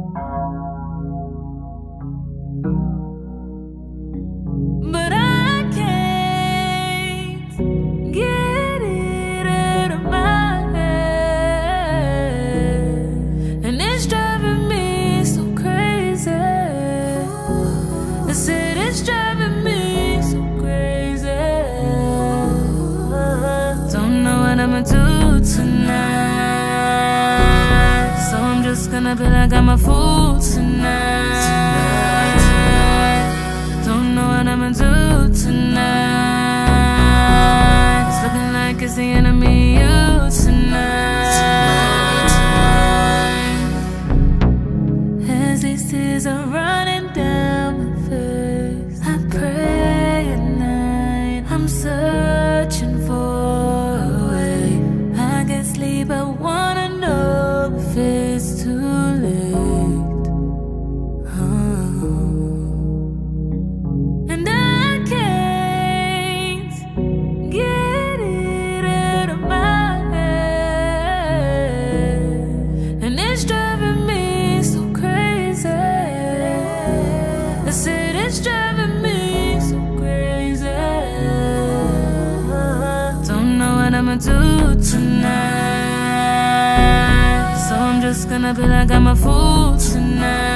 But I can't get it out of my head, and it's driving me so crazy. I said it's driving me so crazy. Don't know what I'ma do tonight, so I'm just gonna be like I'm a fool tonight. Don't know what I'ma do tonight. It's looking like it's the enemy of you tonight. As these tears are running down my face, I pray at night. I'm searching for a way I can sleep. I wanna know if it's too late. And I can't get it out of my head, and it's driving me so crazy. I said it's driving me so crazy. Don't know what I'ma do tonight, so I'm just gonna be like I'm a fool tonight.